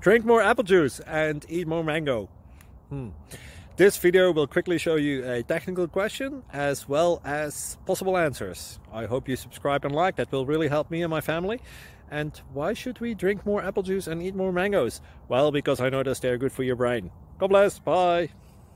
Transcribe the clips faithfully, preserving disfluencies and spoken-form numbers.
Drink more apple juice and eat more mango. Hmm. This video will quickly show you a technical question as well as possible answers. I hope you subscribe and like, that will really help me and my family. And why should we drink more apple juice and eat more mangoes? Well, because I noticed they're good for your brain. God bless, bye!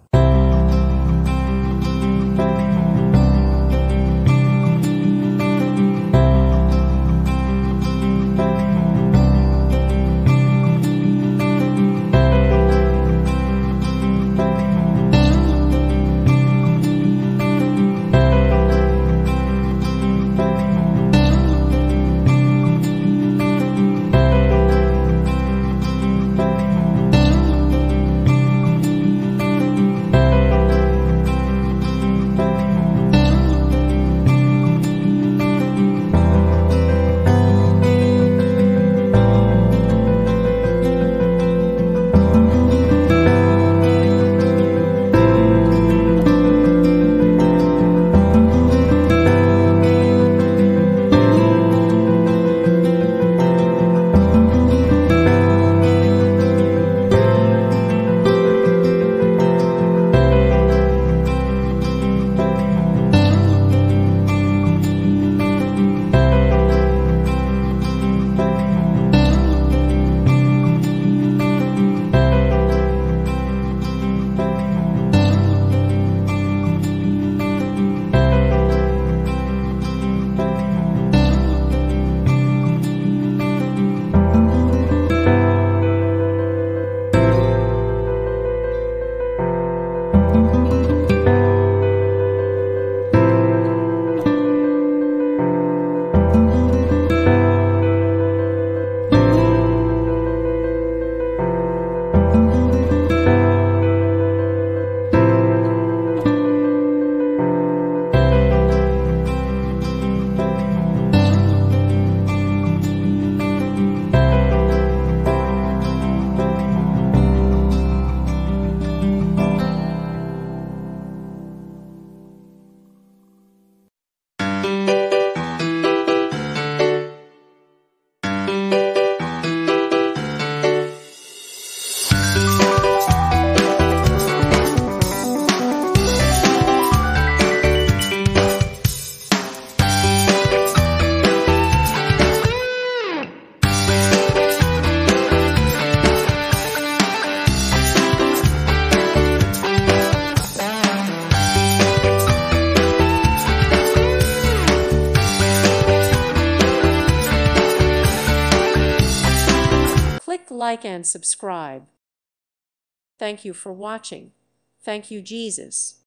Like and subscribe. Thank you for watching. Thank you, Jesus.